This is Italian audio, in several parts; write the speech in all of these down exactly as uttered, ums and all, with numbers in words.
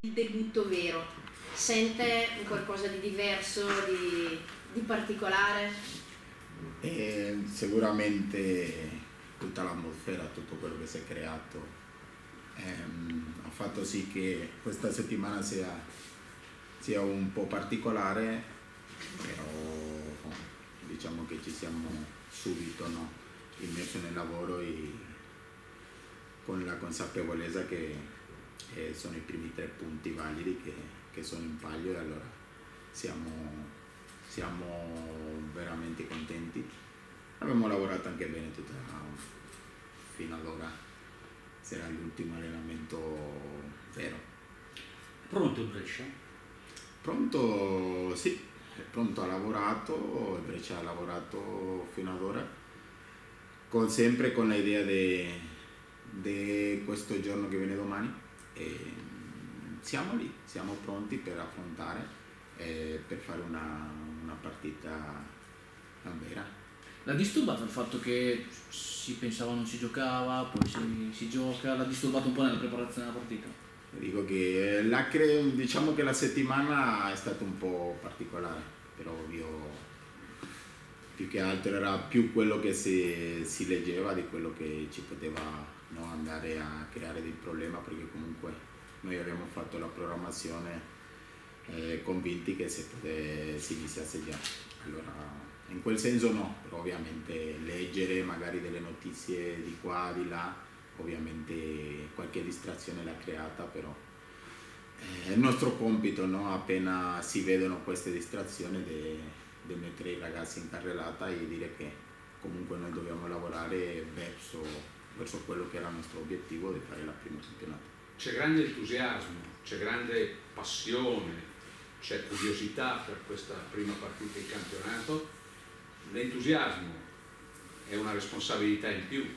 il debutto vero? Sente qualcosa di diverso, di, di particolare? E sicuramente tutta l'atmosfera, tutto quello che si è creato ehm, ha fatto sì che questa settimana sia, sia un po' particolare, però diciamo che ci siamo subito, no, immersi nel lavoro e con la consapevolezza che eh, sono i primi tre punti validi che, che sono in palio, e allora siamo, siamo veramente contenti. Abbiamo lavorato anche bene tutta, fino ad ora, sarà l'ultimo allenamento vero. Pronto il Brescia? Pronto, sì, pronto, ha lavorato, il Brescia ha lavorato fino ad ora, con, sempre con l'idea di questo giorno che viene domani, e siamo lì, siamo pronti per affrontare e per fare una, una partita vera. L'ha disturbato il fatto che si pensava non si giocava, poi si, si gioca? L'ha disturbato un po' nella preparazione della partita? Dico che la cre- diciamo che la settimana è stata un po' particolare, però io più che altro era più quello che si, si leggeva di quello che ci poteva, no, andare a creare dei problemi, perché comunque noi abbiamo fatto la programmazione eh, convinti che si, pote- si iniziasse già. Allora, in quel senso no, però ovviamente leggere magari delle notizie di qua, di là, ovviamente qualche distrazione l'ha creata, però è il nostro compito, no? Appena si vedono queste distrazioni, di mettere i ragazzi in carrellata e dire che comunque noi dobbiamo lavorare verso, verso quello che era il nostro obiettivo di fare la prima campionato. C'è grande entusiasmo, c'è grande passione, c'è curiosità per questa prima partita in campionato. L'entusiasmo è una responsabilità in più.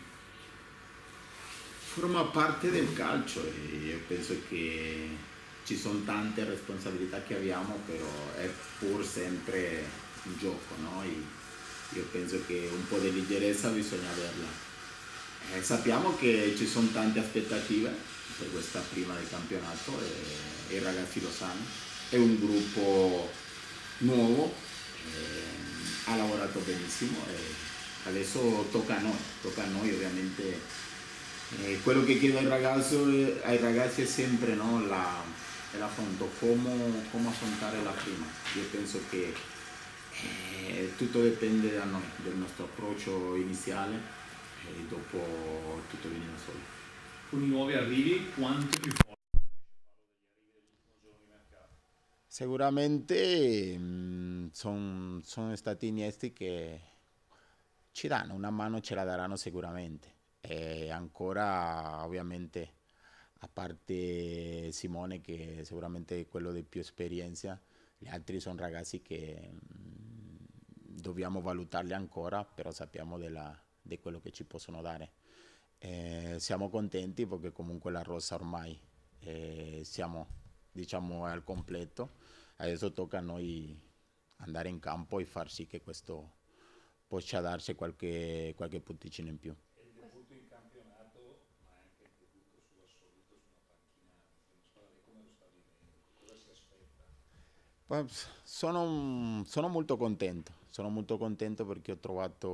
Forma parte del calcio e io penso che ci sono tante responsabilità che abbiamo, però è pur sempre un gioco, no? E io penso che un po' di leggerezza bisogna averla. Eh, sappiamo che ci sono tante aspettative per questa prima del campionato e, e i ragazzi lo sanno. È un gruppo nuovo, eh, ha lavorato benissimo e adesso tocca a noi, tocca a noi ovviamente. Eh, quello che chiedo al ragazzo, ai ragazzi è sempre, no, la, l'affronto, come, come affrontare la prima. Io penso che eh, tutto dipende da noi, del nostro approccio iniziale, e dopo tutto viene da solo. Con i nuovi arrivi, quanto più forte? Sicuramente sono son stati innesti che ci danno una mano, ce la daranno sicuramente. E ancora ovviamente, a parte Simone che sicuramente è quello di più esperienza, gli altri sono ragazzi che mh, dobbiamo valutarli ancora, però sappiamo della, di quello che ci possono dare. Eh, siamo contenti perché comunque la rosa ormai eh, siamo, diciamo, al completo. Adesso tocca a noi andare in campo e far sì che questo possa darci qualche, qualche punticino in più. Il debutto in campionato, ma anche il debutto su assoluto su una panchina di una squadra, come lo sta vivendo? Cosa si aspetta? Sono, sono molto contento, sono molto contento perché ho trovato,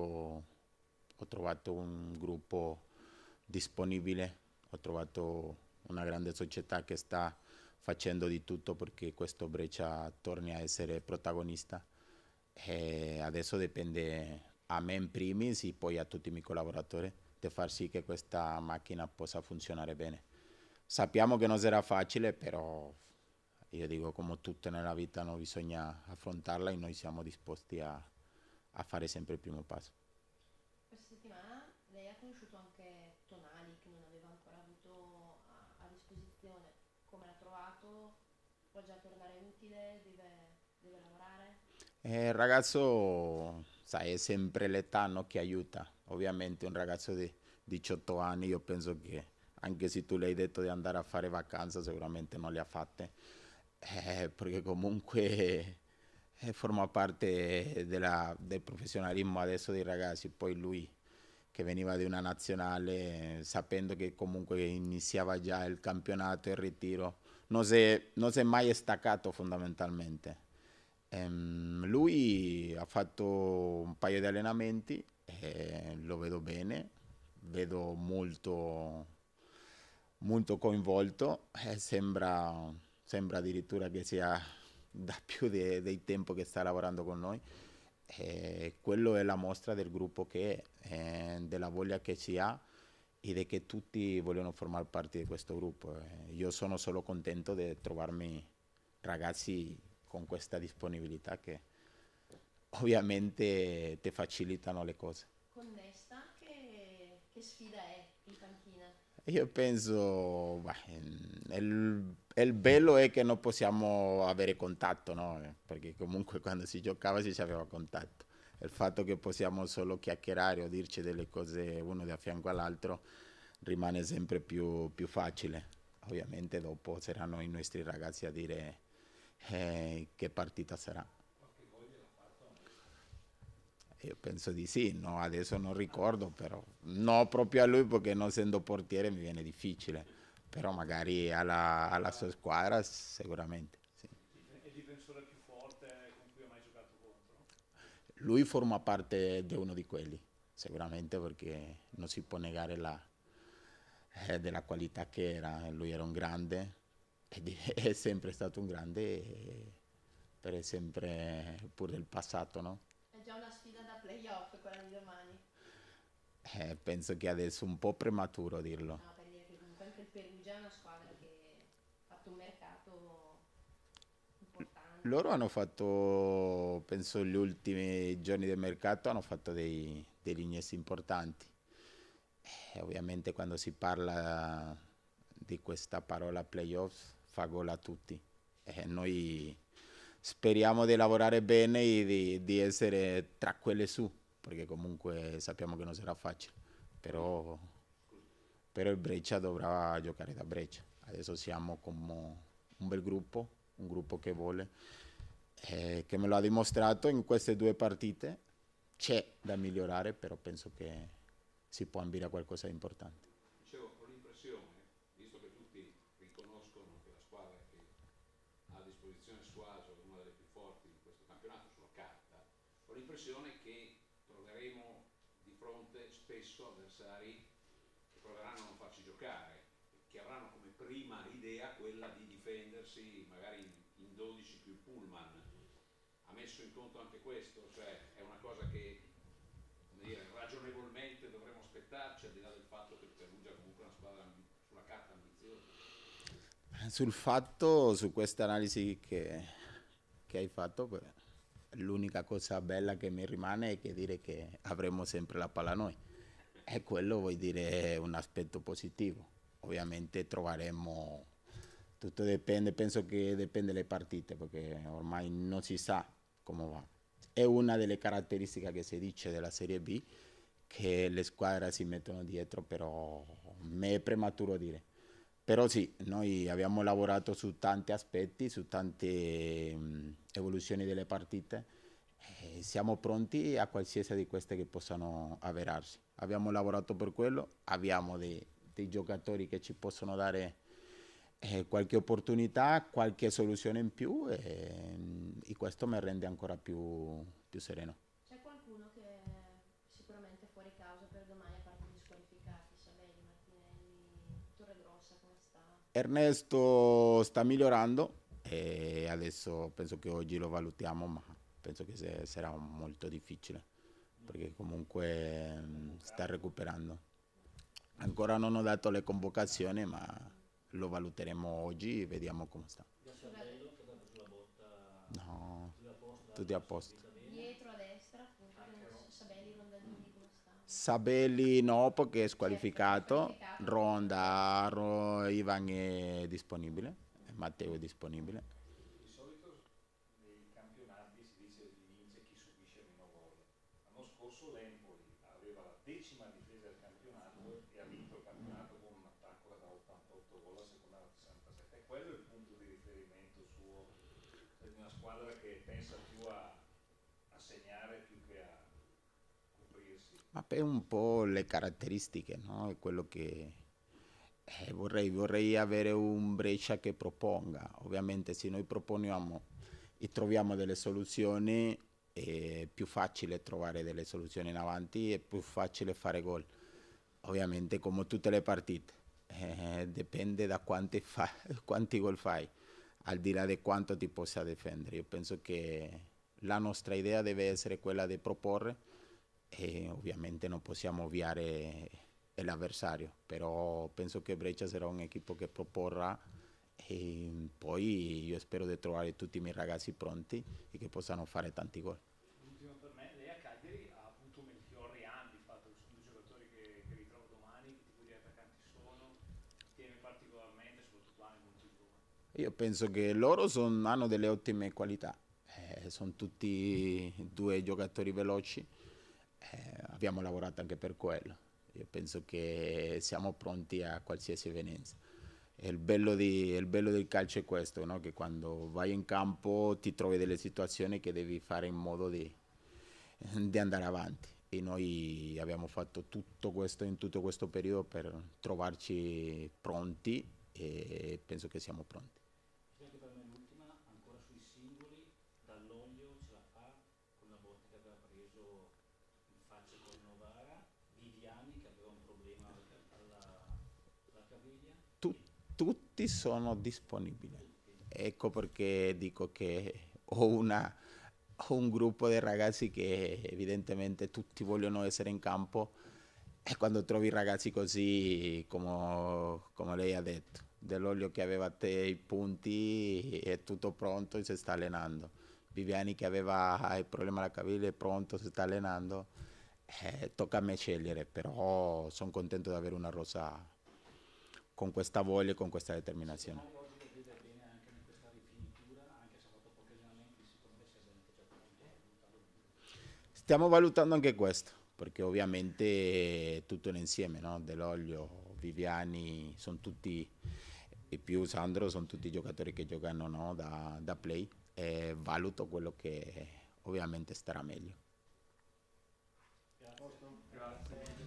ho trovato un gruppo disponibile, ho trovato una grande società che sta facendo di tutto perché questo Brescia torni a essere protagonista. E adesso dipende a me in primis e poi a tutti i miei collaboratori di far sì che questa macchina possa funzionare bene. Sappiamo che non sarà facile, però io dico, come tutto nella vita, no, bisogna affrontarla e noi siamo disposti a, a fare sempre il primo passo. Questa settimana lei ha conosciuto anche Tonali, che non aveva ancora avuto a, a disposizione. Come l'ha trovato? Può già tornare utile? Deve, deve lavorare? Eh, il ragazzo, sai, è sempre l'età, no, che aiuta. Ovviamente un ragazzo di diciotto anni, io penso che anche se tu le hai detto di andare a fare vacanza, sicuramente non le ha fatte, eh, perché comunque eh, forma parte della, del professionalismo adesso dei ragazzi. Poi lui che veniva di una nazionale, sapendo che comunque iniziava già il campionato e il ritiro, non si è, non si è mai staccato fondamentalmente. Ehm, lui ha fatto un paio di allenamenti e lo vedo bene, vedo molto, molto coinvolto e sembra, sembra addirittura che sia da più de- del tempo che sta lavorando con noi. E quello è la mostra del gruppo che è, eh, della voglia che si ha e di che tutti vogliono formare parte di questo gruppo. Eh, io sono solo contento di trovarmi ragazzi con questa disponibilità che ovviamente ti facilitano le cose. Con Nesta che, che sfida è in panchina? Io penso, beh, il, il bello è che non possiamo avere contatto, no? Perché comunque quando si giocava si aveva contatto. Il fatto che possiamo solo chiacchierare o dirci delle cose uno da fianco all'altro rimane sempre più, più facile. Ovviamente dopo saranno i nostri ragazzi a dire eh, che partita sarà. Io penso di sì, no, adesso non ricordo, però no proprio a lui perché non essendo portiere mi viene difficile, però magari alla, alla sua squadra sicuramente. Sì. È il difensore più forte con cui ho mai giocato contro? Lui forma parte di uno di quelli, sicuramente perché non si può negare la, eh, della qualità che era, lui era un grande, ed è sempre stato un grande, e per sempre pure del passato, no? È già una sfida da playoff quella di domani. Eh, penso che adesso è un po' prematuro dirlo. No, per dire che comunque anche il Perugia è una squadra che ha fatto un mercato importante. Loro hanno fatto, penso, gli ultimi giorni del mercato hanno fatto dei, degli ingressi importanti. Eh, ovviamente quando si parla di questa parola playoffs fa gol a tutti. Eh, noi speriamo di lavorare bene e di, di essere tra quelle su, perché comunque sappiamo che non sarà facile. Però, però il Breccia dovrà giocare da Breccia. Adesso siamo come un bel gruppo, un gruppo che vuole, eh, che me lo ha dimostrato in queste due partite. C'è da migliorare, però penso che si può ambire a qualcosa di importante. Dicevo, ho l'impressione, visto che tutti riconoscono che la squadra che ha a disposizione Suaso è una delle più forti di questo campionato sulla carta, ho l'impressione che troveremo di fronte spesso avversari che proveranno a non farci giocare, che avranno come prima idea quella di difendersi magari in dodici più pullman. Ha messo in conto anche questo, cioè è una cosa che, come dire, ragionevolmente dovremmo aspettarci, al di là del fatto che il Perugia è comunque una squadra ambi- sulla carta ambiziosa. Sul fatto, su questa analisi che, che hai fatto, beh, l'unica cosa bella che mi rimane è che dire che avremo sempre la palla noi. E quello vuol dire un aspetto positivo. Ovviamente troveremo, tutto dipende, penso che dipende dalle partite, perché ormai non si sa come va. È una delle caratteristiche che si dice della Serie B, che le squadre si mettono dietro, però mi è prematuro dire. Però sì, noi abbiamo lavorato su tanti aspetti, su tante mh, evoluzioni delle partite e siamo pronti a qualsiasi di queste che possano avverarsi. Abbiamo lavorato per quello, abbiamo dei, dei giocatori che ci possono dare eh, qualche opportunità, qualche soluzione in più e, e questo mi rende ancora più, più sereno. C'è qualcuno che è sicuramente fuori causa per domani a parte gli squalificati? Sabelli, Martinelli, Torregrossa, come sta? Ernesto sta migliorando e adesso penso che oggi lo valutiamo, ma penso che se, sarà molto difficile perché comunque mh, sta recuperando. Ancora non ho dato le convocazioni, ma lo valuteremo oggi e vediamo come sta. No, tutti a posto. Dietro a destra, appunto, Sabelli, Rondadini, come sta? Sabelli no, perché è Certo, squalificato. squalificato. Ronda, Ro- Ivan è disponibile, Matteo è disponibile. Di solito nei campionati si dice che vince chi subisce meno gol. L'anno scorso l'Empoli aveva la decima difesa del campionato e ha vinto il campionato con un attacco da ottantotto gol, la seconda da sessantasette. E quello è il punto di riferimento suo, di una squadra che pensa più a, a segnare più che a coprirsi. Ma per un po' le caratteristiche, no? È quello che Eh, vorrei, vorrei avere un Brescia che proponga. Ovviamente se noi proponiamo e troviamo delle soluzioni è più facile trovare delle soluzioni in avanti e più facile fare gol. Ovviamente come tutte le partite, eh, dipende da quanti, fa, quanti gol fai, al di là di quanto ti possa difendere. Io penso che la nostra idea deve essere quella di proporre e ovviamente non possiamo ovviare l'avversario, però penso che Brescia sarà un equipo che proporrà e poi io spero di trovare tutti i miei ragazzi pronti e che possano fare tanti gol. L'ultimo per me, lei a Cagliari ha avuto Melchiorre e Andi, fatto che sono due giocatori che, che ritrovo domani, che tipo di attaccanti sono, tiene particolarmente, soprattutto Andi molto giovane. Io penso che loro son, hanno delle ottime qualità, eh, sono tutti due giocatori veloci, eh, abbiamo lavorato anche per quello. Io penso che siamo pronti a qualsiasi evenienza. E il bello, di, il bello del calcio è questo, no? Che quando vai in campo ti trovi delle situazioni che devi fare in modo di, di andare avanti. E noi abbiamo fatto tutto questo in tutto questo periodo per trovarci pronti e penso che siamo pronti. Anche per me l'ultima, ancora sui singoli, Dall'Oglio ce la fa con la botta che aveva preso in faccia con Novara, Viviani che aveva un problema alla, alla caviglia. Tu, tutti sono disponibili. Ecco perché dico che ho, una, ho un gruppo di ragazzi che evidentemente tutti vogliono essere in campo e quando trovi ragazzi così, come, come lei ha detto, Dell'Oglio che aveva te i punti, è tutto pronto e si sta allenando. Viviani che aveva il problema alla caviglia è pronto, si sta allenando. Eh, tocca a me scegliere, però sono contento di avere una rosa con questa voglia e con questa determinazione. Oggi lo vede bene anche in questa rifinitura, anche se ha fatto pochi allenamenti, secondo me si è beneficiato molto. Stiamo valutando anche questo, perché ovviamente è tutto un insieme, no? Dell'Oglio, Viviani, sono tutti, e più Sandro, sono tutti giocatori che giocano, no? da, da play, e valuto quello che ovviamente starà meglio. Grazie.